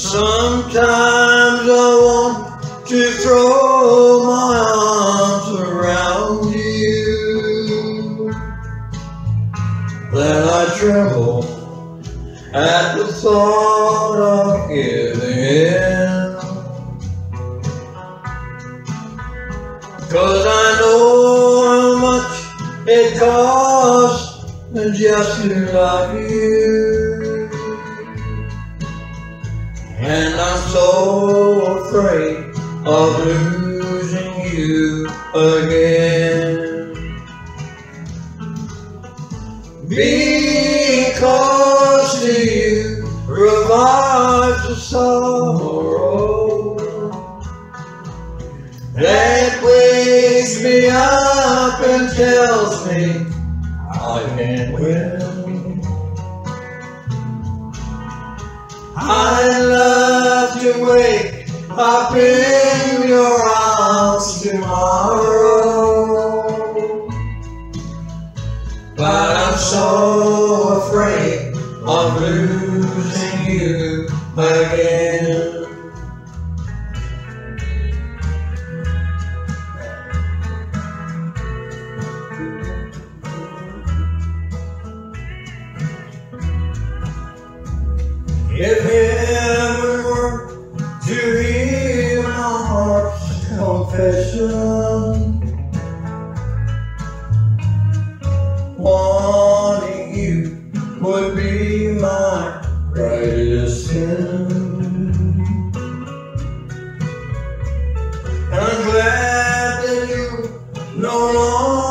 Sometimes I want to throw my arms around you, then I tremble at the thought of giving in, 'cause I know how much it costs just to love you, and I'm so afraid of losing you again. Because to you revives the sorrow that wakes me up and tells me I can't win. I'd love to wake up in your arms tomorrow, but I'm so afraid of losing you again. If heaven were to hear my heart's confession, wanting you would be my greatest sin. And I'm glad that you no longer